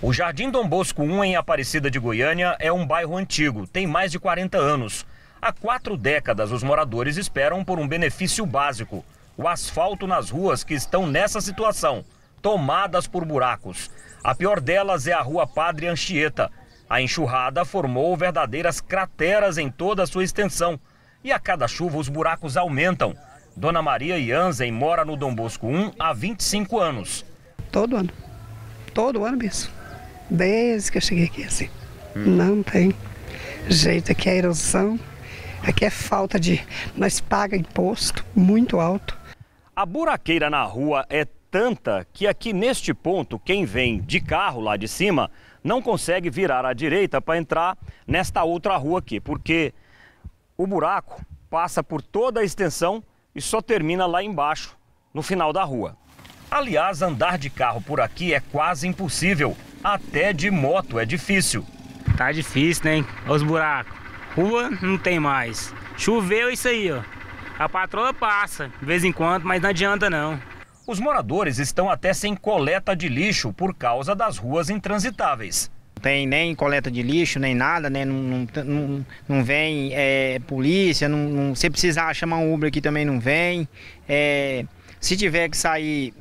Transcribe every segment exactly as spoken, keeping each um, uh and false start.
O Jardim Dom Bosco um, em Aparecida de Goiânia, é um bairro antigo, tem mais de quarenta anos. Há quatro décadas, os moradores esperam por um benefício básico: o asfalto nas ruas que estão nessa situação, tomadas por buracos. A pior delas é a Rua Padre Anchieta. A enxurrada formou verdadeiras crateras em toda a sua extensão. E a cada chuva os buracos aumentam. Dona Maria Jansen mora no Dom Bosco um há vinte e cinco anos. Todo ano. Todo ano mesmo. Desde que eu cheguei aqui, assim. Hum. Não tem jeito. Aqui é erosão. Aqui é falta de... Nós pagamos imposto muito alto. A buraqueira na rua é tanta que aqui neste ponto, quem vem de carro lá de cima não consegue virar à direita para entrar nesta outra rua aqui, porque o buraco passa por toda a extensão e só termina lá embaixo, no final da rua. Aliás, andar de carro por aqui é quase impossível. Até de moto é difícil. Tá difícil, né? Olha os buracos. Rua não tem mais. Choveu isso aí, ó. A patroa passa, de vez em quando, mas não adianta não. Os moradores estão até sem coleta de lixo por causa das ruas intransitáveis. Não tem nem coleta de lixo, nem nada, né? Não, não, não, não vem é, polícia, não, não, se precisar chamar um Uber aqui também não vem. É, se tiver que sair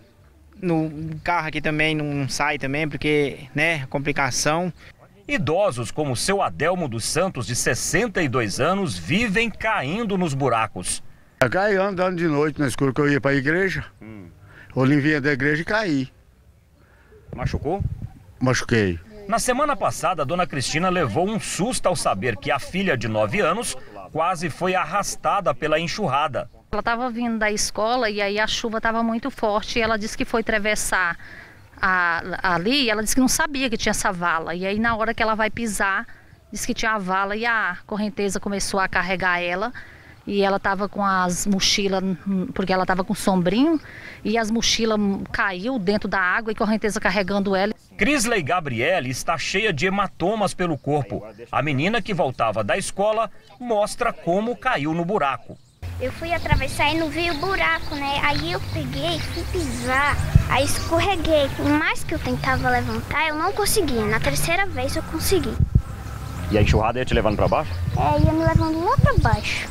no carro aqui também não sai também, porque, né, complicação. Idosos como o seu Adelmo dos Santos, de sessenta e dois anos, vivem caindo nos buracos. Eu caí andando de noite na escura, que eu ia para a igreja. Hum. Eu vinha da igreja e caí. Machucou? Machuquei. Na semana passada, a dona Cristina levou um susto ao saber que a filha de nove anos quase foi arrastada pela enxurrada. Ela estava vindo da escola e aí a chuva estava muito forte e ela disse que foi atravessar a, ali e ela disse que não sabia que tinha essa vala. E aí na hora que ela vai pisar, disse que tinha a vala e a correnteza começou a carregar ela. E ela estava com as mochilas, porque ela estava com sombrinho, e as mochilas caiu dentro da água e correnteza carregando ela. Crisley Gabriele está cheia de hematomas pelo corpo. A menina que voltava da escola mostra como caiu no buraco. Eu fui atravessar e não vi o buraco, né? Aí eu peguei, fui pisar, aí escorreguei. Por mais que eu tentava levantar, eu não conseguia. Na terceira vez eu consegui. E a enxurrada ia te levando para baixo? É, ia me levando lá para baixo.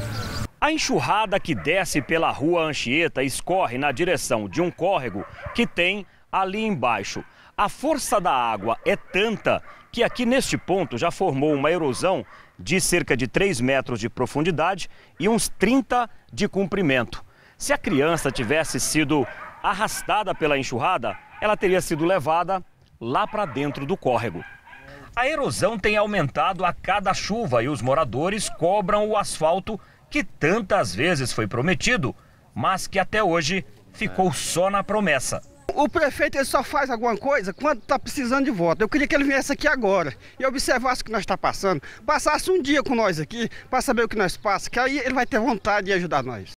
A enxurrada que desce pela Rua Anchieta escorre na direção de um córrego que tem ali embaixo. A força da água é tanta que aqui neste ponto já formou uma erosão de cerca de três metros de profundidade e uns trinta de comprimento. Se a criança tivesse sido arrastada pela enxurrada, ela teria sido levada lá para dentro do córrego. A erosão tem aumentado a cada chuva e os moradores cobram o asfalto que tantas vezes foi prometido, mas que até hoje ficou só na promessa. O prefeito ele só faz alguma coisa quando está precisando de voto. Eu queria que ele viesse aqui agora e observasse o que nós está passando. Passasse um dia com nós aqui para saber o que nós passamos, que aí ele vai ter vontade de ajudar nós.